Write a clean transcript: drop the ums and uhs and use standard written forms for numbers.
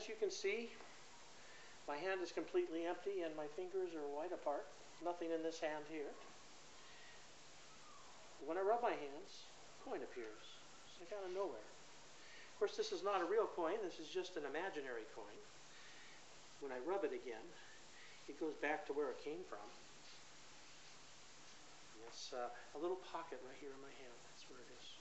as you can see, my hand is completely empty and my fingers are wide apart. Nothing in this hand here. When I rub my hands, a coin appears. It's like out of nowhere. Of course, this is not a real coin. This is just an imaginary coin. When I rub it again, it goes back to where it came from. And it's a little pocket right here in my hand. That's where it is.